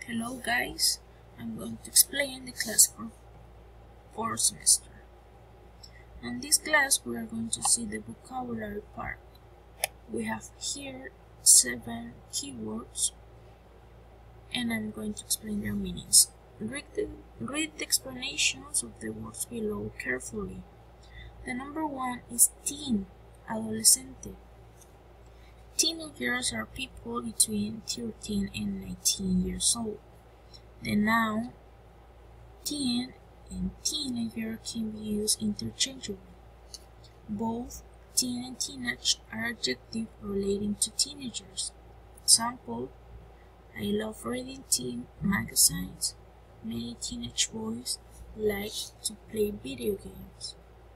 Hello guys, I'm going to explain the class for 4th semester. In this class we are going to see the vocabulary part. We have here 7 keywords and I'm going to explain their meanings. Read the explanations of the words below carefully. The number 1 is teen, adolescente. Teenagers are people between 13 and 19 years old. The noun teen and teenager can be used interchangeably. Both teen and teenage are adjectives relating to teenagers. Example, I love reading teen magazines. Many teenage boys like to play video games.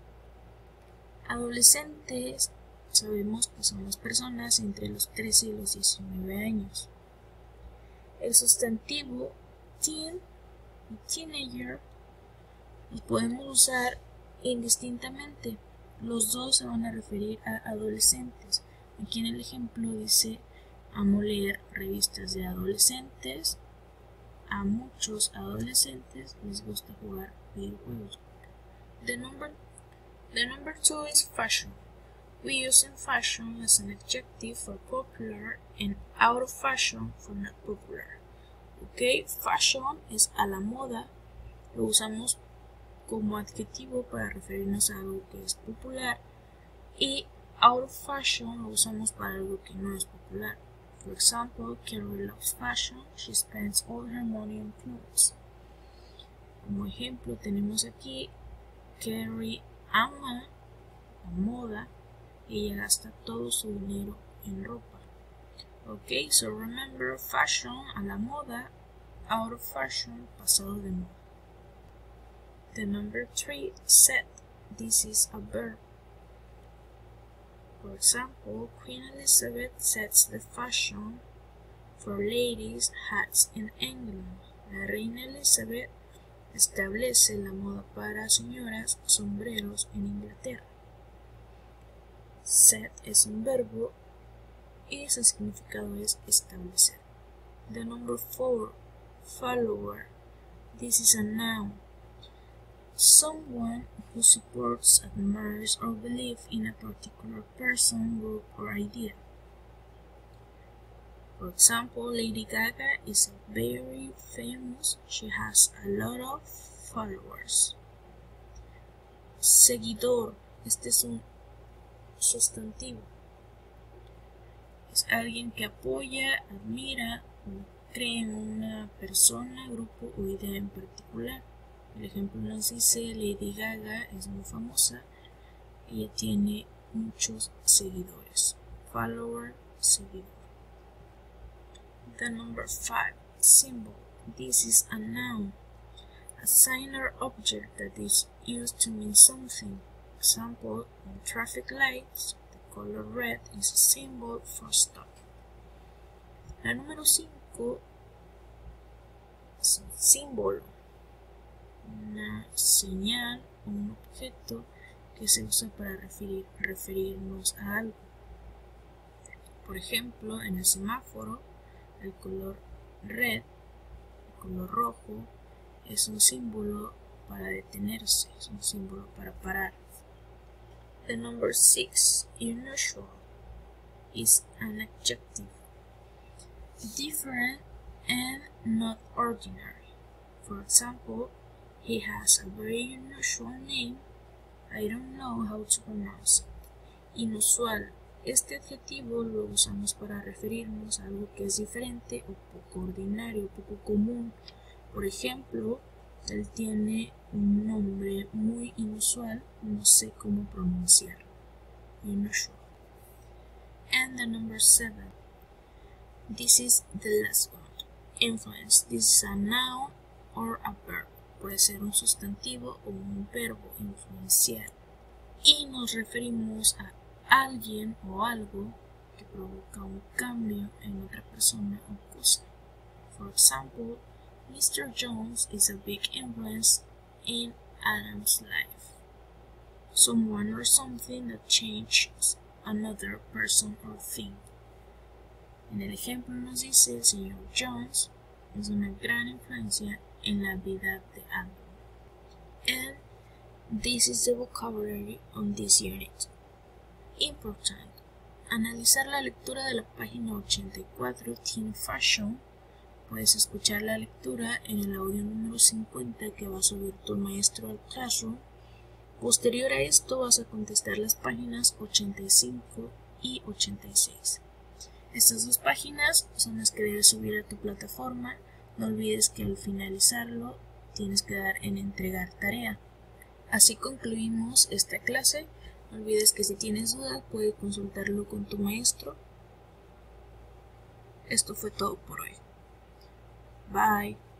Adolescentes sabemos que son las personas entre los 13 y los 19 años. El sustantivo teen y teenager los podemos usar indistintamente. Los dos se van a referir a adolescentes. Aquí en el ejemplo dice: amo leer revistas de adolescentes. A muchos adolescentes les gusta jugar videojuegos. The number 2 is fashion. We use in fashion as an adjective for popular and out of fashion for not popular. Ok, fashion es a la moda, lo usamos como adjetivo para referirnos a algo que es popular, y out of fashion lo usamos para algo que no es popular. For example, Carrie loves fashion, she spends all her money on clothes. Como ejemplo tenemos aquí, Carrie ama la moda, ella gasta todo su dinero en ropa. Ok, so remember, fashion a la moda, out of fashion pasado de moda. The number 3, set. This is a verb. For example, Queen Elizabeth sets the fashion for ladies' hats in England. La reina Elizabeth establece la moda para señoras sombreros en Inglaterra. Set es un verbo y su significado es establecer. The number 4, follower. This is a noun. Someone who supports, admires, or believes in a particular person, group, or idea. For example, Lady Gaga is very famous. She has a lot of followers. Seguidor. Este es un sustantivo. Es alguien que apoya, admira o cree en una persona, grupo o idea en particular. El ejemplo nos dice: Lady Gaga es muy famosa, ella tiene muchos seguidores. Follower, seguidor. The number 5, symbol. This is a noun, a sign or object that is used to mean something. Example, in traffic lights, the color red is a symbol for stop. La número 5 es un símbolo, una señal o un objeto que se usa para referirnos a algo. Por ejemplo, en el semáforo, el color red, el color rojo, es un símbolo para detenerse, es un símbolo para parar. The number 6, unusual, is an adjective. Different and not ordinary. For example, he has a very unusual name. I don't know how to pronounce it. Inusual. Este adjetivo lo usamos para referirnos a algo que es diferente o poco ordinario, poco común. Por ejemplo, él tiene un nombre muy inusual, no sé cómo pronunciarlo. Unusual. And the number 7. This is the last one. Influence. This is a noun or a verb. Puede ser un sustantivo o un verbo, influenciar. Y nos referimos a alguien o algo que provoca un cambio en otra persona o cosa. For example, Mr. Jones is a big influence in Adam's life. Someone or something that changes another person or thing. En el ejemplo nos dice: el señor Jones es una gran influencia en la vida de Andrew. And this is the vocabulary on this unit. Important. Analizar la lectura de la página 84, Teen Fashion. Puedes escuchar la lectura en el audio número 50 que va a subir tu maestro al Classroom. Posterior a esto vas a contestar las páginas 85 y 86. Estas dos páginas son las que debes subir a tu plataforma. No olvides que al finalizarlo tienes que dar en entregar tarea. Así concluimos esta clase. No olvides que si tienes dudas puedes consultarlo con tu maestro. Esto fue todo por hoy. Bye.